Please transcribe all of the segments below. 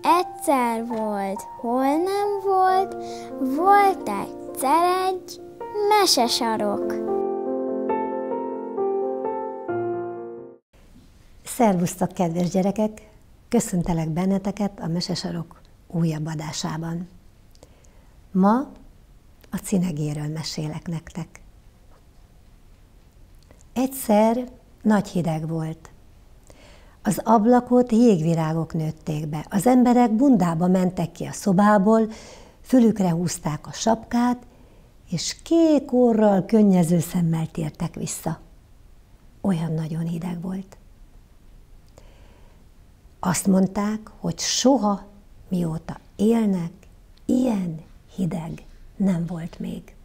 Egyszer volt, hol nem volt, volt egyszer egy mesesarok. Szervusztok, kedves gyerekek! Köszöntelek benneteket a Mesesarok újabb adásában. Ma a cinegéről mesélek nektek. Egyszer nagy hideg volt. Az ablakot jégvirágok nőtték be. Az emberek bundába mentek ki a szobából, fülükre húzták a sapkát, és kék orral, könnyező szemmel tértek vissza. Olyan nagyon hideg volt. Azt mondták, hogy soha, mióta élnek, ilyen hideg nem volt még.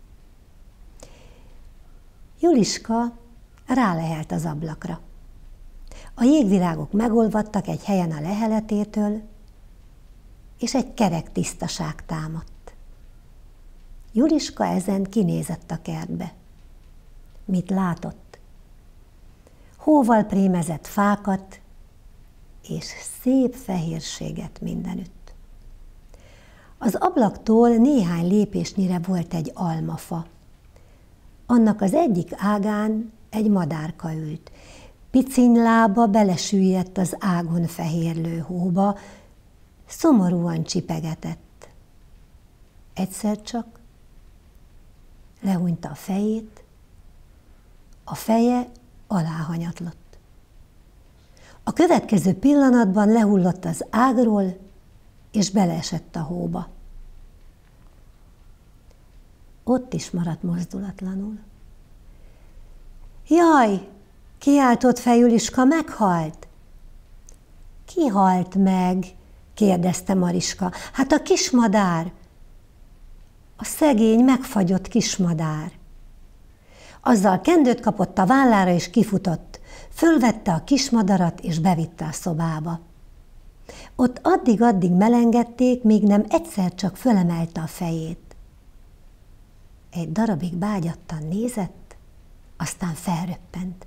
Juliska rálehelt az ablakra. A jégvirágok megolvadtak egy helyen a leheletétől, és egy kerek tisztaság támadt. Juliska ezen kinézett a kertbe. Mit látott? Hóval prémezett fákat, és szép fehérséget mindenütt. Az ablaktól néhány lépésnyire volt egy almafa. Annak az egyik ágán egy madárka ült. Piciny lába belesüllyedt az ágon fehérlő hóba, szomorúan csipegetett. Egyszer csak lehúnyta a fejét, a feje aláhanyatlott. A következő pillanatban lehullott az ágról, és beleesett a hóba. Ott is maradt mozdulatlanul. Jaj! Kiáltott fel Juliska, meghalt. Ki halt meg? Kérdezte Mariska. Hát a kismadár. A szegény, megfagyott kismadár. Azzal kendőt kapott a vállára, és kifutott. Fölvette a kismadarat, és bevitte a szobába. Ott addig-addig melengették, míg nem egyszer csak fölemelte a fejét. Egy darabig bágyattan nézett, aztán felröppent.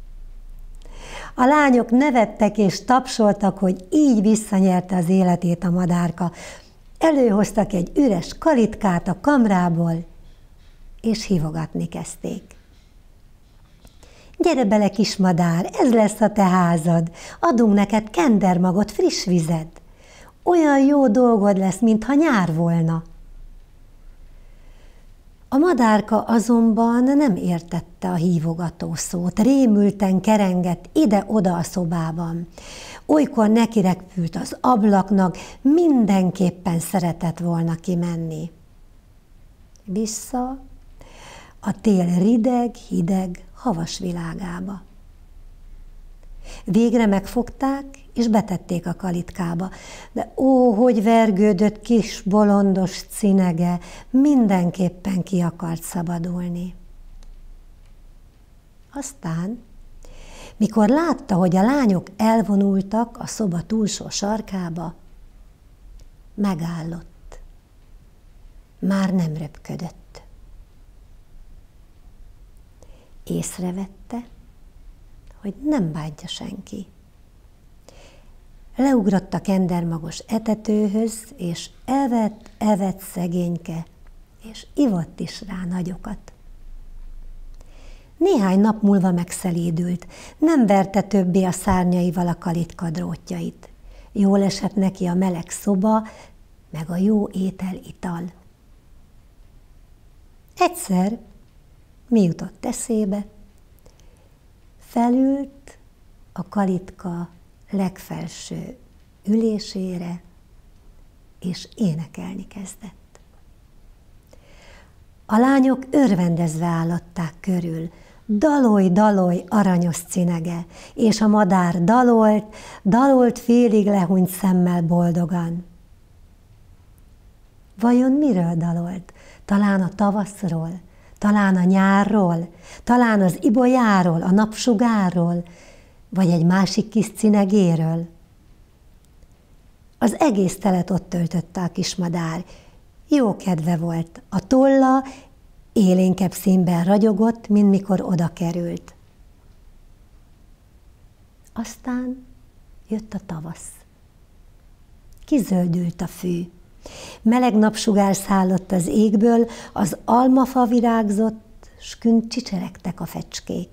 A lányok nevettek és tapsoltak, hogy így visszanyerte az életét a madárka. Előhoztak egy üres kalitkát a kamrából, és hívogatni kezdték. Gyere bele, kismadár, ez lesz a te házad. Adunk neked kendermagot, friss vizet. Olyan jó dolgod lesz, mintha nyár volna. A madárka azonban nem értette a hívogató szót, rémülten kerengett ide-oda a szobában. Olykor nekirepült az ablaknak, mindenképpen szeretett volna kimenni. Vissza a tél rideg, hideg, havas világába. Végre megfogták, és betették a kalitkába. De ó, hogy vergődött kis bolondos cinege, mindenképpen ki akart szabadulni. Aztán, mikor látta, hogy a lányok elvonultak a szoba túlsó sarkába, megállott. Már nem röpködött. Észrevette, hogy nem bántja senki. Leugrott a kendermagos etetőhöz, és evett szegényke, és ivott is rá nagyokat. Néhány nap múlva megszelédült, nem verte többé a szárnyaival a kalitka drótjait. Jól esett neki a meleg szoba, meg a jó étel-ital. Egyszer mi jutott eszébe? Felült a kalitka legfelső ülésére, és énekelni kezdett. A lányok örvendezve állották körül. Dalolj, dalolj, aranyos cinege, és a madár dalolt félig lehúnyt szemmel boldogan. Vajon miről dalolt? Talán a tavaszról? Talán a nyárról? Talán az ibolyáról, a napsugárról? Vagy egy másik kis cinegéről? Az egész telet ott töltötte a kismadár. Jó kedve volt. A tolla élénkebb színben ragyogott, mint mikor oda került. Aztán jött a tavasz. Kizöldült a fű. Meleg napsugár szállott az égből, az almafa virágzott, s künt csicseregtek a fecskék.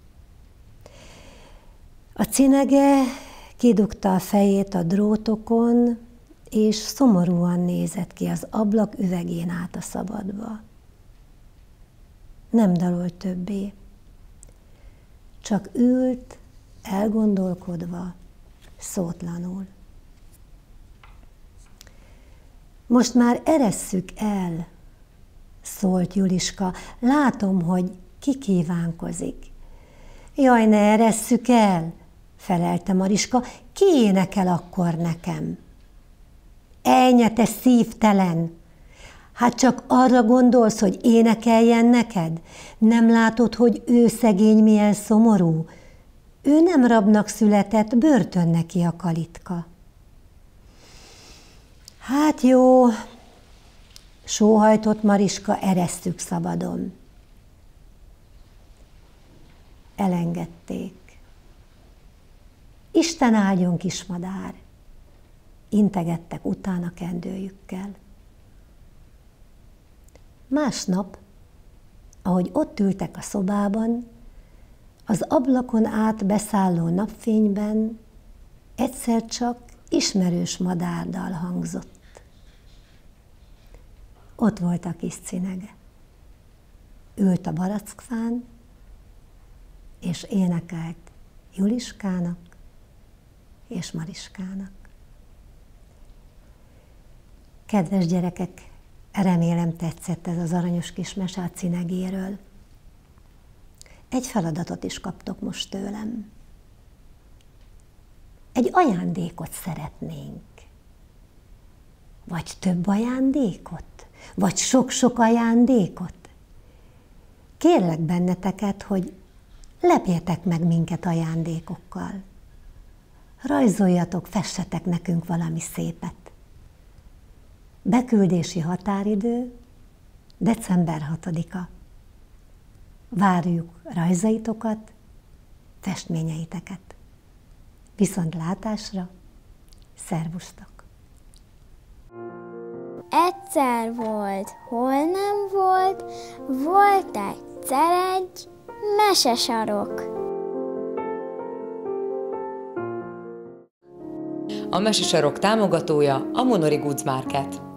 A cinege kidugta a fejét a drótokon, és szomorúan nézett ki az ablak üvegén át a szabadba. Nem dalolt többé, csak ült, elgondolkodva, szótlanul. Most már eresszük el, szólt Juliska, látom, hogy kikívánkozik. Jaj, ne eresszük el, felelte Mariska, ki énekel akkor nekem? Ejnye, te szívtelen! Hát csak arra gondolsz, hogy énekeljen neked? Nem látod, hogy ő szegény milyen szomorú? Ő nem rabnak született, börtön neki a kalitka. Hát jó, sóhajtott Mariska, eresztük szabadon. Elengedték. Isten áldjon, kismadár! Integettek utána kendőjükkel. Másnap, ahogy ott ültek a szobában, az ablakon át beszálló napfényben egyszer csak ismerős madárdal hangzott. Ott volt a kis cinege. Ült a barackfán, és énekelt Juliskának és Mariskának. Kedves gyerekek, remélem tetszett ez az aranyos kis mese a cinegéről. Egy feladatot is kaptok most tőlem. Egy ajándékot szeretnénk. Vagy több ajándékot? Vagy sok-sok ajándékot? Kérlek benneteket, hogy lepjetek meg minket ajándékokkal. Rajzoljatok, fessetek nekünk valami szépet. Beküldési határidő december 6-a. Várjuk rajzaitokat, festményeiteket. Viszontlátásra, szervusztok! Egyszer volt, hol nem volt, volt egyszer egy mesesarok. A Mesesarok támogatója a Monori Goods Market.